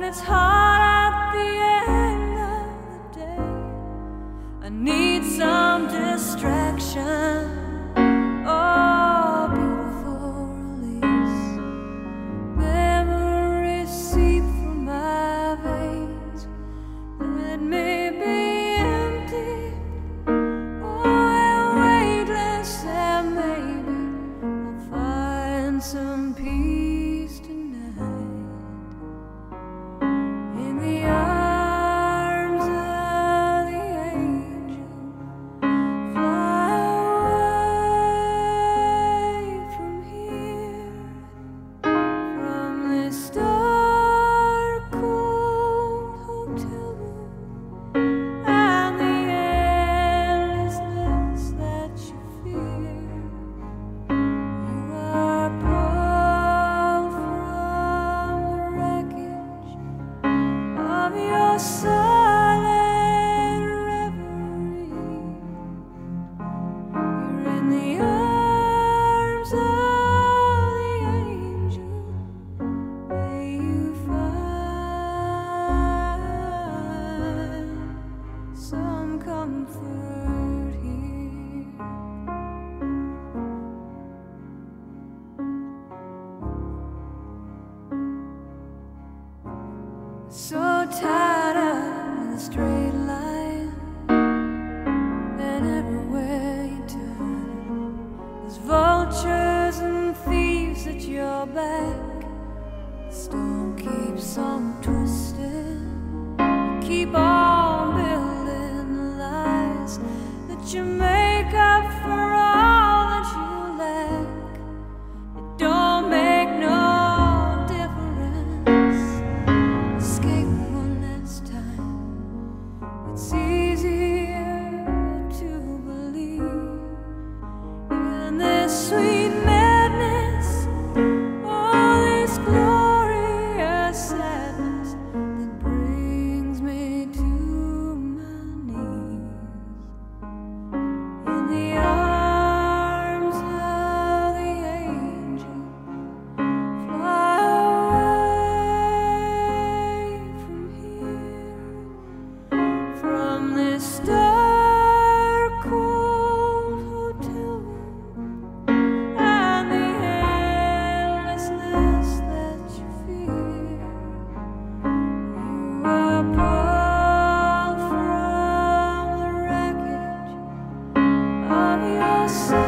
it's hard at the end of the day. I need some distraction. Oh, beautiful release. Memories seep through my veins. Let me be empty. Oh, and weightless, and maybe I'll find some peace tonight. In the arms of the angel, fly away from here, from this dark, cold hotel room, and the endlessness that you fear. You are pulled from the wreckage of your silent reverie. You're in the arms of the angel. May you find some comfort here. So tied up in a straight line, and everywhere you turn, there's vultures and thieves at your back. The storm keeps on twisting. You keep on building the lies that you make up for all that you lack. It don't make no difference. Escape one last time. It's easier to believe in this sweet madness, all this glorious sadness that brings me to my knees. In the arms of the angel, fly away from here, from this dark, cold hotel room, and the endlessness that you fear. You are pulled from the wreckage of your soul.